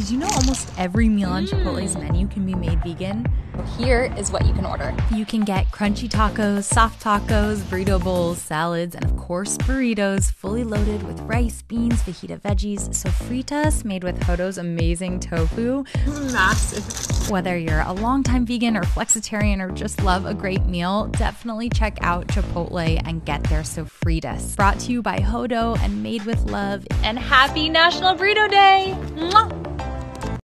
Did you know almost every meal on Chipotle's menu can be made vegan? Here is what you can order. You can get crunchy tacos, soft tacos, burrito bowls, salads, and of course burritos fully loaded with rice, beans, fajita veggies, sofritas made with Hodo's amazing tofu. Massive. Whether you're a longtime vegan or flexitarian or just love a great meal, definitely check out Chipotle and get their sofritas. Brought to you by Hodo and made with love. And happy National Burrito Day! Mwah!